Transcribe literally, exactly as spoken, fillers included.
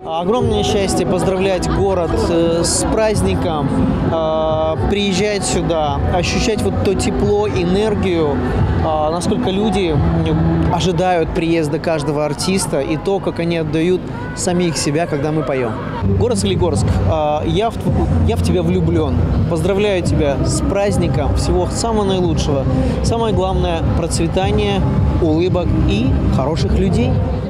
Огромное счастье поздравлять город э, с праздником, э, приезжать сюда, ощущать вот то тепло, энергию, э, насколько люди ожидают приезда каждого артиста и то, как они отдают самих себя, когда мы поем. Город Солигорск, э, я, в, я в тебя влюблен. Поздравляю тебя с праздником, всего самого наилучшего. Самое главное – процветание, улыбок и хороших людей.